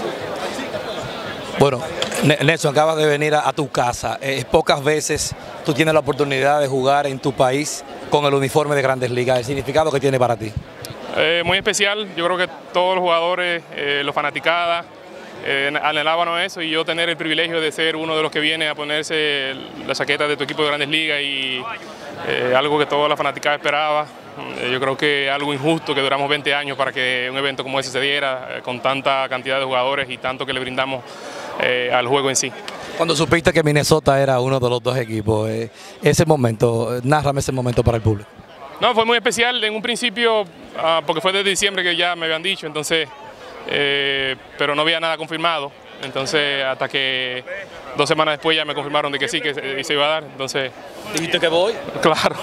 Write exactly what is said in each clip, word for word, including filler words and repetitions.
Bueno, Nelson, acabas de venir a, a tu casa. Eh, pocas veces tú tienes la oportunidad de jugar en tu país con el uniforme de Grandes Ligas. ¿El significado que tiene para ti? Eh, muy especial. Yo creo que todos los jugadores, eh, los fanaticadas, eh, anhelaban eso, y yo tener el privilegio de ser uno de los que viene a ponerse la chaqueta de tu equipo de Grandes Ligas y eh, algo que toda la fanaticada esperaba. Eh, yo creo que algo injusto que duramos veinte años para que un evento como ese se diera, eh, con tanta cantidad de jugadores y tanto que le brindamos eh, al juego en sí. Cuando supiste que Minnesota era uno de los dos equipos, eh, ese momento, nárrame ese momento para el público. No, fue muy especial en un principio, uh, porque fue desde diciembre que ya me habían dicho, entonces, eh, pero no había nada confirmado. Entonces, hasta que dos semanas después ya me confirmaron de que sí, que se, se iba a dar. Entonces, ¿dijiste que voy? Claro.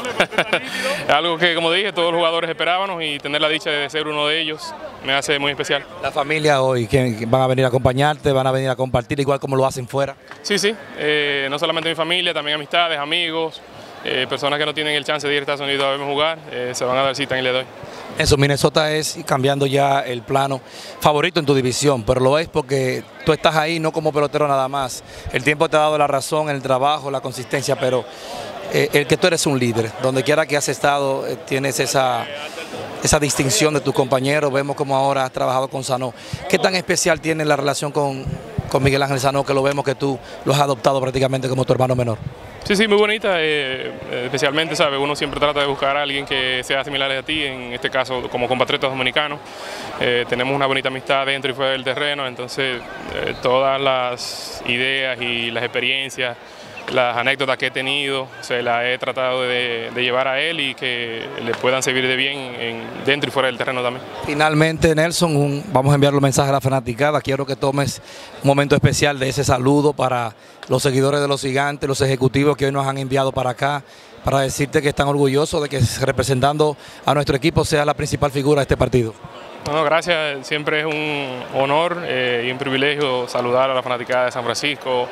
Algo que, como dije, todos los jugadores esperábamos, y tener la dicha de ser uno de ellos me hace muy especial. ¿La familia hoy que van a venir a acompañarte, van a venir a compartir igual como lo hacen fuera? Sí, sí. Eh, no solamente mi familia, también amistades, amigos, eh, personas que no tienen el chance de ir a Estados Unidos a verme jugar, eh, se van a dar cita y le doy. Eso, Minnesota es, cambiando ya el plano, favorito en tu división, pero lo es porque tú estás ahí no como pelotero nada más. El tiempo te ha dado la razón, el trabajo, la consistencia, pero eh, el que tú eres un líder, donde quiera que has estado, eh, tienes esa, esa distinción de tus compañeros. Vemos como ahora has trabajado con Sano. ¿Qué tan especial tiene la relación con, con Miguel Ángel Sano, que lo vemos que tú lo has adoptado prácticamente como tu hermano menor? Sí, sí, muy bonita, eh, especialmente, ¿sabe? Uno siempre trata de buscar a alguien que sea similar a ti, en este caso como compatriotas dominicanos. Eh, tenemos una bonita amistad dentro y fuera del terreno, entonces eh, todas las ideas y las experiencias, las anécdotas que he tenido, se las he tratado de, de llevar a él y que le puedan servir de bien en, dentro y fuera del terreno también. Finalmente, Nelson, un, vamos a enviar los mensajes a la fanaticada. Quiero que tomes un momento especial de ese saludo para los seguidores de los Gigantes, los ejecutivos que hoy nos han enviado para acá, para decirte que están orgullosos de que representando a nuestro equipo sea la principal figura de este partido. No, no, gracias. Siempre es un honor eh, y un privilegio saludar a la fanaticada de San Francisco,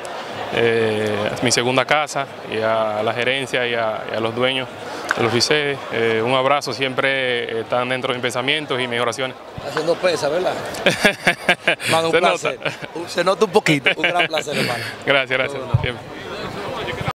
eh, es mi segunda casa, y a la gerencia y a, y a los dueños de los Licey. Eh, un abrazo, siempre están dentro de mis pensamientos y mis oraciones. Haciendo pesa, ¿verdad? Mano, un Se placer. nota. Se nota un poquito. Un gran placer, hermano. Gracias, gracias. Siempre.